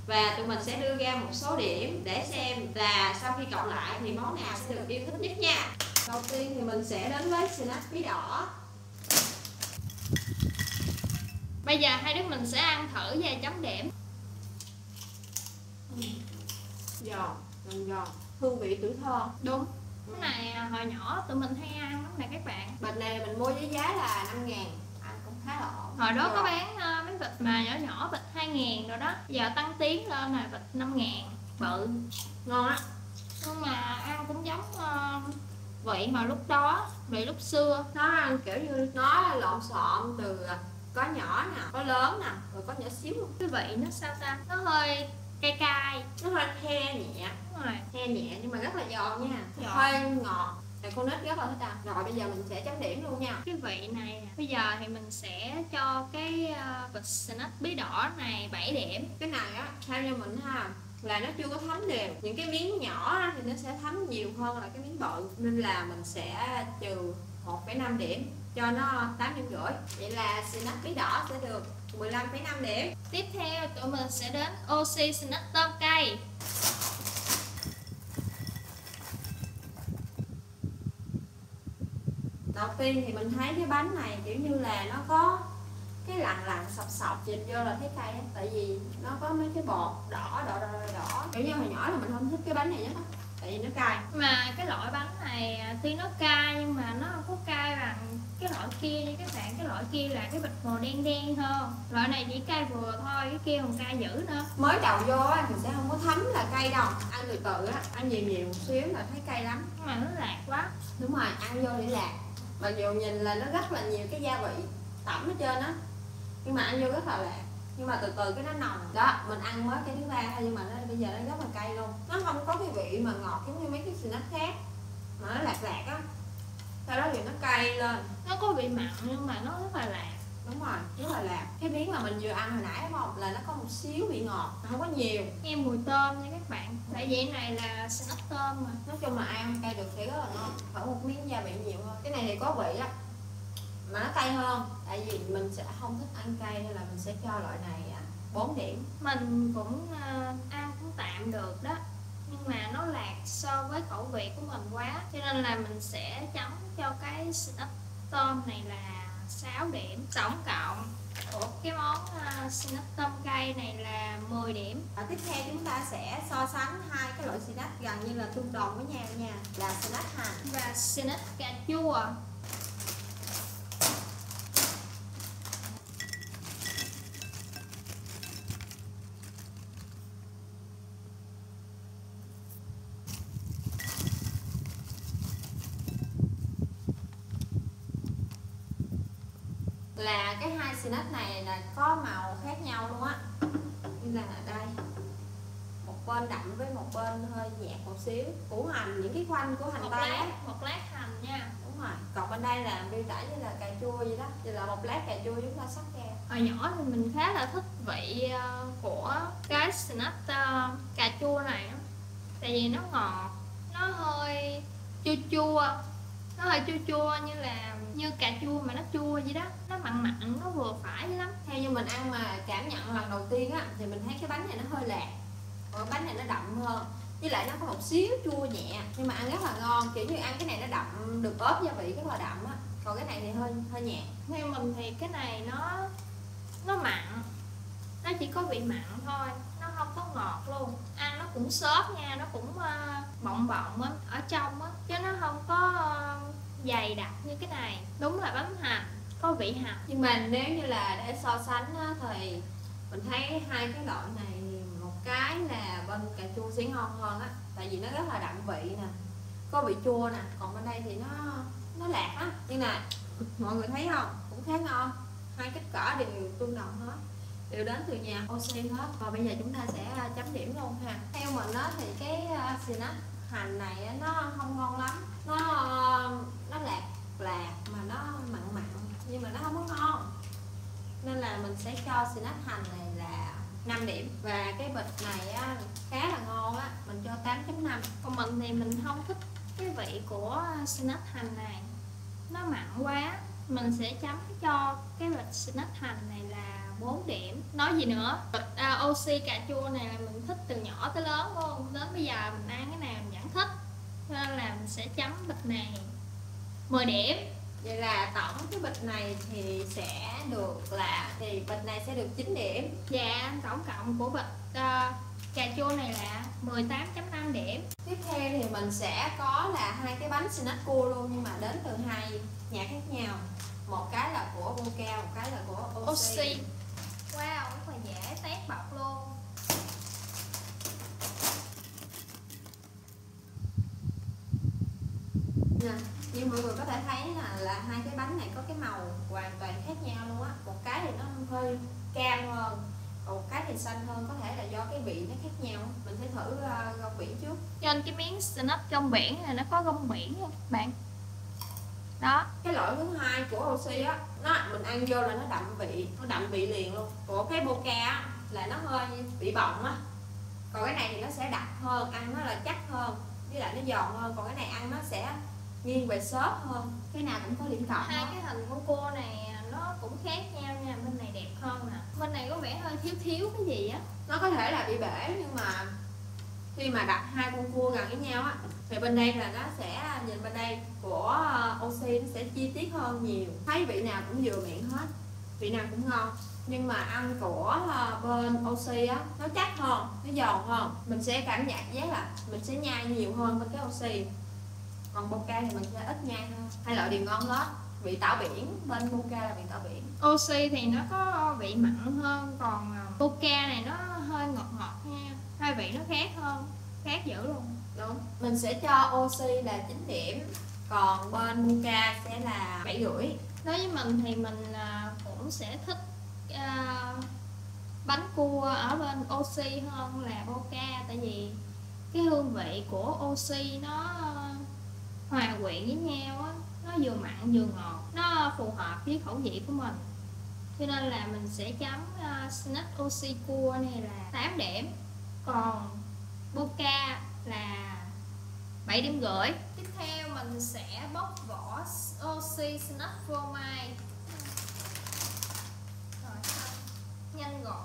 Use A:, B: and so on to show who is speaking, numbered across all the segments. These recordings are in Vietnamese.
A: và tụi mình sẽ đưa ra một số điểm để xem là sau khi cộng lại thì món nào sẽ được yêu thích nhất nha. Đầu tiên thì mình sẽ đến với snack bí đỏ.
B: Bây giờ hai đứa mình sẽ ăn thử và chấm điểm.
A: Giòn, giòn, hương vị tuổi thơ.
B: Đúng. Cái này hồi nhỏ tụi mình hay ăn lắm nè các bạn.
A: Bịch này mình mua với giá là 5.000, ăn cũng khá là ổn.
B: Hồi đó có bán mấy bịch mà nhỏ nhỏ bịch 2.000 rồi đó. Giờ tăng tiến lên là bịch 5.000, bự.
A: Ngon á.
B: Nhưng mà ăn cũng giống vị mà lúc đó, vị lúc xưa.
A: Nó ăn kiểu như nó lộn xộn từ có nhỏ nè, có lớn nè, rồi có nhỏ xíu luôn.
B: Cái vị nó sao ta? Nó hơi cay cay,
A: nó hơi the nhẹ.
B: Đúng rồi.
A: The nhẹ nhưng mà rất là giòn nha.
B: Giòn.
A: Hơi ngọt. Này con nít rất là thích ăn. Rồi bây giờ mình sẽ chấm điểm luôn nha.
B: Cái vị này bây giờ thì mình sẽ cho cái bịch snack bí đỏ này 7 điểm.
A: Cái này á, theo như mình ha, là nó chưa có thấm đều. Những cái miếng nhỏ á, thì nó sẽ thấm nhiều hơn là cái miếng bự, nên là mình sẽ trừ 1,5 điểm cho nó 8,5 điểm. Vậy là snack bí đỏ sẽ được 15,5 điểm.
B: Tiếp theo tụi mình sẽ đến Oxy snack tôm cay.
A: Đầu tiên thì mình thấy cái bánh này kiểu như là nó có cái lằn sọc sọc nhìn vô là thấy cay á, tại vì nó có mấy cái bọt đỏ. Kiểu như hồi nhỏ là mình không thích cái bánh này nhất á, tại vì nó cay.
B: Mà cái loại bánh này tuy nó cay nhưng mà nó không có cay bằng cái loại kia nha các bạn. Cái loại kia là cái bịch màu đen đen hơn, loại này chỉ cay vừa thôi, cái kia còn cay dữ nữa.
A: Mới đầu vô á thì sẽ không có thấm là cay đâu, ăn từ từ á, ăn nhiều một xíu là thấy cay lắm.
B: Nhưng mà nó lạc quá.
A: Đúng rồi, ăn vô để lạc. Mặc dù nhìn là nó rất là nhiều cái gia vị tẩm ở trên á, nhưng mà ăn vô rất là lạc. Nhưng mà từ từ cái nó nồng đó, mình ăn mới cái thứ ba thôi, nhưng mà nó bây giờ nó rất là cay luôn. Nó không có cái vị mà ngọt giống như mấy cái snack khác, mà nó lạc á. Sau đó thì nó cay lên.
B: Nó có vị mặn nhưng mà nó rất là lạc.
A: Đúng rồi, rất là lạc. Cái miếng mà mình vừa ăn hồi nãy đúng không, là nó có một xíu vị ngọt, không có nhiều.
B: Nghe mùi tôm nha các bạn, tại vì cái này là snack tôm mà.
A: Nói chung là ai ăn cay được thì rất là ngon. Phải một miếng gia vị nhiều hơn. Cái này thì có vị á, mà nó cay hơn. Tại vì mình sẽ không thích ăn cay nên là mình sẽ cho loại này 4 điểm.
B: Mình cũng ăn cũng tạm được đó, nhưng mà nó lạc so với khẩu vị của mình quá, cho nên là mình sẽ chấm cho cái snack tôm này là 6 điểm. Tổng cộng của cái món snack tôm cay này là 10 điểm.
A: Tiếp theo chúng ta sẽ so sánh hai cái loại snack gần như là tương đồng với nhau nha, là snack hành
B: và snack cà chua.
A: là cái hai snack này là có màu khác nhau luôn á, như là ở đây một bên đậm với một bên hơi nhạt một xíu. Củ hành, những cái khoanh của hành tây á,
B: một lát hành nha.
A: đúng rồi. Còn bên đây là miêu tả như là cà chua vậy đó, như là một lát cà chua chúng ta sắc ra.
B: Hồi nhỏ thì mình khá là thích vị của cái snack cà chua này đó. Tại vì nó ngọt, nó hơi chua chua, nó hơi chua chua như cà chua mà nó chua vậy đó, nó mặn mặn, nó vừa phải lắm.
A: Theo như mình ăn mà cảm nhận lần đầu tiên á, thì mình thấy cái bánh này nó hơi lạc, còn bánh này nó đậm hơn, với lại nó có một xíu chua nhẹ, nhưng mà ăn rất là ngon. Kiểu như ăn cái này nó đậm, được ốp gia vị rất là đậm á, còn cái này thì hơi nhạt.
B: Theo mình thì cái này nó mặn, nó chỉ có vị mặn thôi, nó không có ngọt luôn. Ăn nó cũng xốp nha, nó cũng bọng bọng ở trong á, chứ nó không có dày đặc như cái này. Đúng là bánh hành, có vị hành.
A: Nhưng mà nếu như là để so sánh á, thì mình thấy hai cái loại này, một cái là bên cà chua sẽ ngon hơn á, tại vì nó rất là đậm vị nè, có vị chua nè. Còn bên đây thì nó lạc á, nhưng mà mọi người thấy không, cũng khá ngon. Hai kích cỡ đều tương đồng hết, đều đến từ nhà Oxy hết. Và bây giờ chúng ta sẽ chấm điểm luôn ha. Theo mình á thì cái snack hành này nó không ngon lắm, nó lạc mà nó mặn nhưng mà nó không có ngon, nên là mình sẽ cho snack hành này là 5 điểm. Và cái bịch này á, khá là ngon á, mình cho 8,5.
B: Còn mình thì mình không thích cái vị của snack hành này, nó mặn quá. Mình sẽ chấm cho cái bịch snack hành này là 4 điểm. Nói gì nữa, bịch oxy cà chua này là mình thích từ nhỏ tới lớn luôn, đến bây giờ mình ăn cái nào mình vẫn thích, cho nên là mình sẽ chấm bịch này 10 điểm.
A: Vậy là tổng cái bịch này thì sẽ được bịch này sẽ được 9 điểm.
B: Dạ, tổng cộng của bịch cà chua này là 18.5 điểm.
A: Tiếp theo thì mình sẽ có là hai cái bánh snack cua luôn, nhưng mà đến từ hai nhà khác nhau. Một cái là của Boca, một cái là của Oxy.
B: Wow, rất là dễ tét bọc luôn.
A: Nè, như mọi người có thể thấy là hai cái bánh này có cái màu hoàn toàn khác nhau luôn á. Một cái thì nó hơi cam hơn, còn một cái thì xanh hơn, có thể là do cái vị nó khác nhau. Mình sẽ thử rong biển trước.
B: Trên cái miếng snack rong biển này nó có rong biển nha các bạn. Đó.
A: Cái loại thứ hai của Oxy á, mình ăn vô là nó đậm vị liền luôn. Của cái Boca á là nó hơi bị bọng á. Còn cái này thì nó sẽ đặc hơn, ăn nó là chắc hơn, với lại nó giòn hơn. Còn cái này ăn nó sẽ nghiêng về xốp hơn. Cái nào cũng có điểm cộng.
B: Hai cái hình của cô này nó cũng khác nhau nha, bên này đẹp hơn nè, bên này có vẻ hơi thiếu cái gì á.
A: Nó có thể là bị bể, nhưng mà khi mà đặt hai con cua gần với nhau á thì bên đây là nó sẽ nhìn bên đây của Oxy nó sẽ chi tiết hơn nhiều, thấy vị nào cũng vừa miệng hết, vị nào cũng ngon. Nhưng mà ăn của bên Oxy á nó chắc hơn, nó giòn hơn, mình sẽ cảm nhận giác là mình sẽ nhai nhiều hơn bên cái Oxy. Còn Boca thì mình sẽ ít nhai hơn. Hai loại đều ngon hết. Vị tảo biển, bên Boca là vị tảo biển.
B: Oxy thì nó có vị mặn hơn, còn Boca này nó hơi ngọt nha, hai vị nó khác hơn, khác dữ luôn.
A: Đúng, mình sẽ cho Oxy là 9 điểm, còn bên Boca sẽ là 7,5.
B: Đối với mình thì mình cũng sẽ thích bánh cua ở bên Oxy hơn là Boca, tại vì cái hương vị của Oxy nó hòa quyện với nhau á, nó vừa mặn vừa ngọt, nó phù hợp với khẩu vị của mình, cho nên là mình sẽ chấm snack Oxy cua này là 8 điểm, còn Boca là 7,5 điểm. Tiếp theo mình sẽ bóc vỏ Oxy snack phô mai. Rồi xong, nhanh gọn.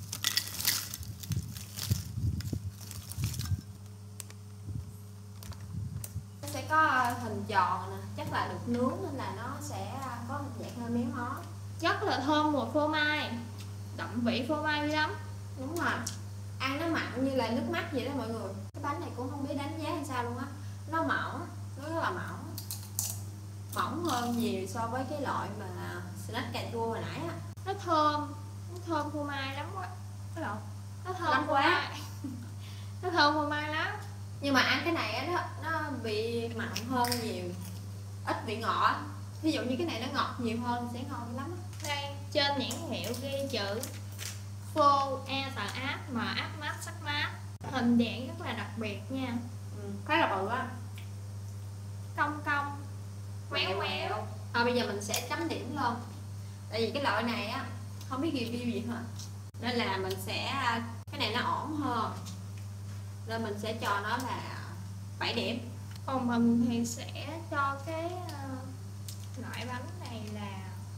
A: Nó sẽ có hình tròn nè, chắc là được nướng nên là nó sẽ có hình dạng hơi méo mó.
B: Rất là thơm mùi phô mai, đậm vị phô mai lắm.
A: Đúng rồi, ăn nó mặn như là nước mắt vậy đó mọi người. Cái bánh này cũng không biết đánh giá làm sao luôn á. Nó mỏng, nó rất là mỏng hơn nhiều so với cái loại mà snack cà chua hồi nãy á.
B: Nó thơm phô mai lắm quá. Nó thơm
A: Lắm
B: phô
A: quá.
B: mai. Nó thơm phô mai lắm.
A: Nhưng mà ăn cái này á, nó bị mặn hơn nhiều, ít vị ngọt. Ví dụ như cái này nó ngọt nhiều hơn sẽ ngon lắm.
B: Đây, trên nhãn hiệu ghi chữ Phô E tờ áp mà áp mát sắc mát, hình dạng rất là đặc biệt nha.
A: Khá là bự á,
B: Cong quéo.
A: Bây giờ mình sẽ chấm điểm luôn. Tại vì cái loại này á không biết review gì hết, nên là mình sẽ, cái này nó ổn hơn nên mình sẽ cho nó là 7 điểm.
B: Còn mình thì sẽ cho cái loại bánh này là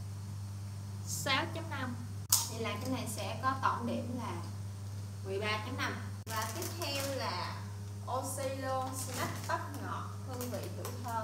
B: 6.5.
A: Vậy là cái này sẽ có tổng điểm là 13.5. Và tiếp theo là Oxy luôn, snack bắp ngọt, hương vị tuổi thơ.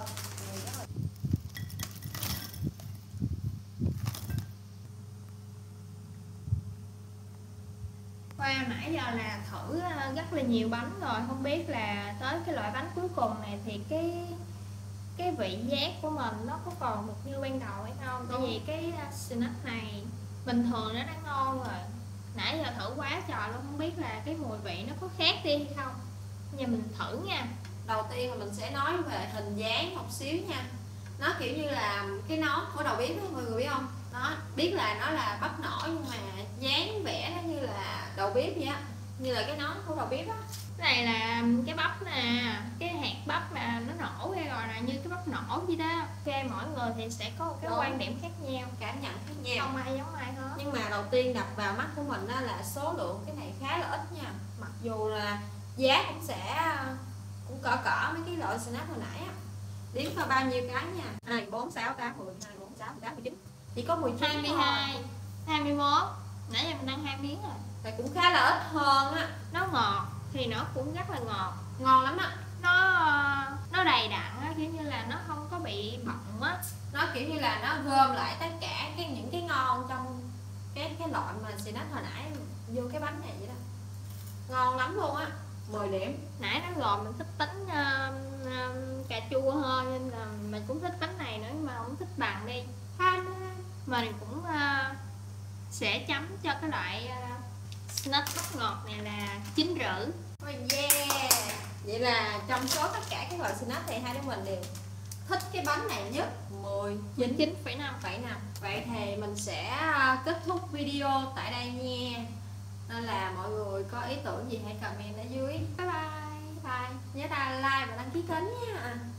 B: Wow, nãy giờ là thử rất là nhiều bánh rồi, không biết là tới cái loại bánh cuối cùng này thì cái vị giác của mình nó có còn được như ban đầu hay không? Tại vì cái snack này bình thường nó đã ngon rồi, nãy giờ thử quá trời luôn, không biết là cái mùi vị nó có khác đi hay không. Bây giờ mình thử nha.
A: Đầu tiên là mình sẽ nói về hình dáng một xíu nha. Nó kiểu như là cái nón của đầu bếp đó, mọi người biết không? Nó biết là nó là bắp nổi nhưng mà dáng vẻ nó như là đầu bếp vậy á, như là cái nón của đầu bếp á.
B: Cái này là cái bắp nè, cái hạt bắp mà nó nổ ra rồi nè, như cái bắp nổ vậy đó. Ok, mỗi người thì sẽ có một cái quan điểm khác nhau,
A: cảm nhận khác nhau,
B: không ai giống ai hết.
A: Nhưng mà đầu tiên đập vào mắt của mình đó là số lượng cái này khá là ít nha. Mặc dù là giá cũng sẽ cũng cỡ mấy cái loại snack hồi nãy á. Đếm vào bao nhiêu cái nha. 2, 4, 6, 8, 10, 2, 4, 6, 18, 19. Chỉ có 19
B: 22, 21, Nãy giờ mình ăn 2 miếng rồi.
A: Thì cũng khá là ít hơn á.
B: Nó ngọt thì nó cũng rất là ngọt,
A: Ngon lắm á.
B: nó đầy đặn á, kiểu như là nó không có bị bọng á.
A: Nó kiểu như là nó gom lại tất cả những cái ngon trong cái loại mà snack hồi nãy vô cái bánh này vậy đó. Ngon lắm luôn á, 10 điểm.
B: Nãy nói rồi mình thích bánh cà chua hơn nên là mình cũng thích bánh này nữa, nhưng mà không thích bằng đi. Mình cũng sẽ chấm cho cái loại snack bắp ngọt này là 9,5.
A: Oh yeah. Vậy là trong số tất cả các loại snack thì hai đứa mình đều thích cái bánh này nhất,
B: 9,5.
A: Vậy thì mình sẽ kết thúc video tại đây nha. Nên là mọi người có ý tưởng gì hãy comment ở dưới. Bye bye. Nhớ like và đăng ký kênh nha.